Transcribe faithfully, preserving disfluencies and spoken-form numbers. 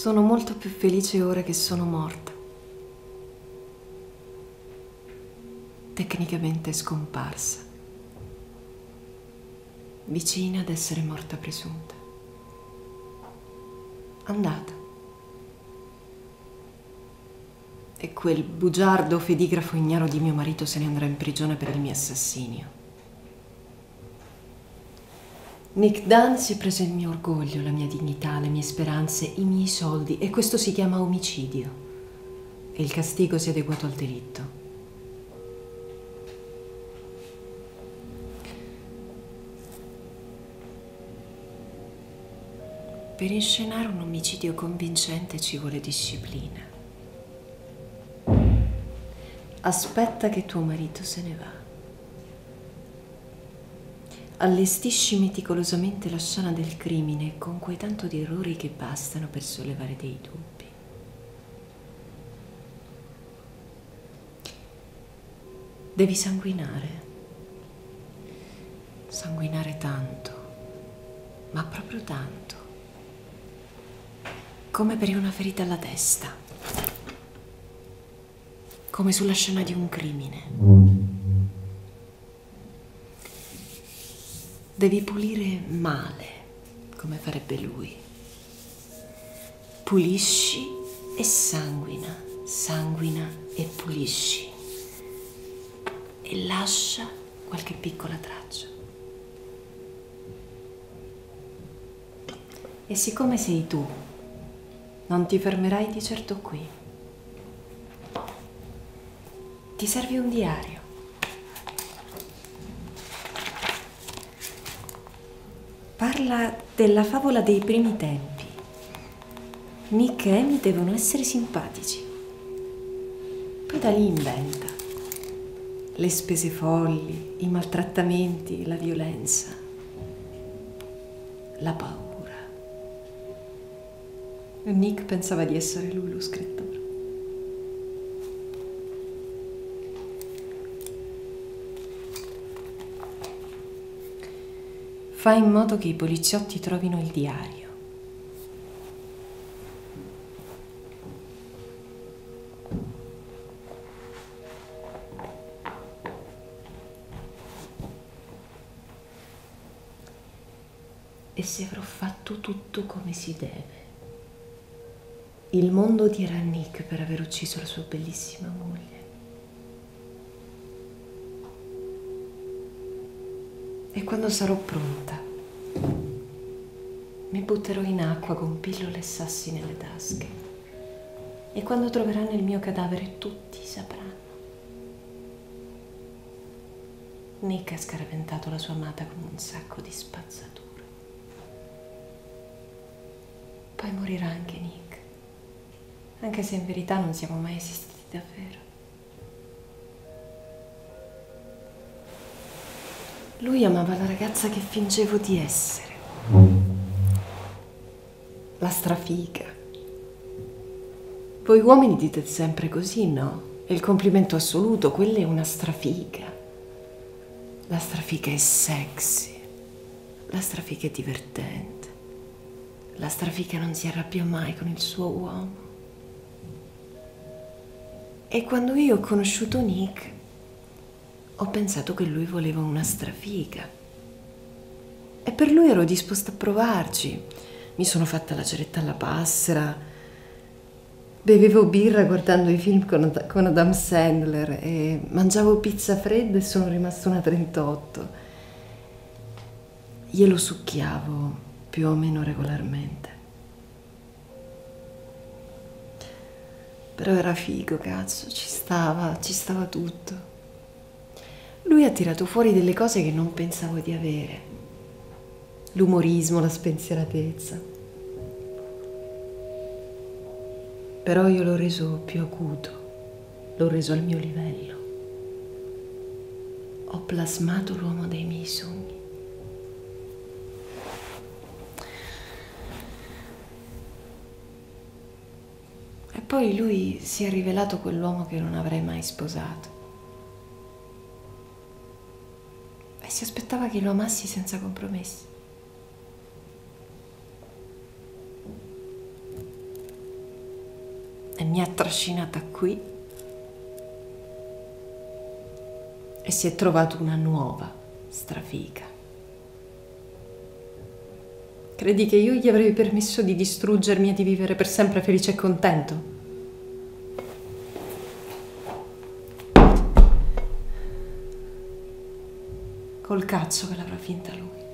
Sono molto più felice ora che sono morta. Tecnicamente scomparsa. Vicina ad essere morta presunta. Andata. E quel bugiardo fedigrafo ignaro di mio marito se ne andrà in prigione per il mio assassinio. Nick Dunn si è preso il mio orgoglio, la mia dignità, le mie speranze, i miei soldi, e questo si chiama omicidio. E il castigo si è adeguato al delitto. Per inscenare un omicidio convincente ci vuole disciplina. Aspetta che tuo marito se ne va. Allestisci meticolosamente la scena del crimine con quei tanto di errori che bastano per sollevare dei dubbi. Devi sanguinare. Sanguinare tanto, ma proprio tanto. Come per una ferita alla testa. Come sulla scena di un crimine. Devi pulire male, come farebbe lui. Pulisci e sanguina, sanguina e pulisci. E lascia qualche piccola traccia. E siccome sei tu, non ti fermerai di certo qui. Ti serve un diario. Parla della favola dei primi tempi. Nick e Amy devono essere simpatici. Poi da lì inventa. Le spese folli, i maltrattamenti, la violenza, la paura. E Nick pensava di essere lui lo scrittore. Fai in modo che i poliziotti trovino il diario. E se avrò fatto tutto come si deve, il mondo odierà Nick per aver ucciso la sua bellissima moglie. E quando sarò pronta, mi butterò in acqua con pillole e sassi nelle tasche. E quando troveranno il mio cadavere, tutti sapranno. Nick ha scaraventato la sua amata con un sacco di spazzatura. Poi morirà anche Nick, anche se in verità non siamo mai esistiti davvero. Lui amava la ragazza che fingevo di essere. La strafiga. Voi uomini dite sempre così, no? È il complimento assoluto, quella è una strafiga. La strafiga è sexy. La strafiga è divertente. La strafiga non si arrabbia mai con il suo uomo. E quando io ho conosciuto Nick, ho pensato che lui voleva una strafiga. E per lui ero disposta a provarci. Mi sono fatta la ceretta alla passera. Bevevo birra guardando i film con, Ad- con Adam Sandler e mangiavo pizza fredda e sono rimasta una trentotto. Glielo succhiavo più o meno regolarmente. Però era figo, cazzo, ci stava, ci stava tutto. Lui ha tirato fuori delle cose che non pensavo di avere. L'umorismo, la spensieratezza. Però io l'ho reso più acuto, l'ho reso al mio livello. Ho plasmato l'uomo dei miei sogni. E poi lui si è rivelato quell'uomo che non avrei mai sposato. E si aspettava che lo amassi senza compromessi. e mi ha trascinata qui e si è trovato una nuova strafica. Credi che io gli avrei permesso di distruggermi e di vivere per sempre felice e contento? Col cazzo che l'avrà finta lui.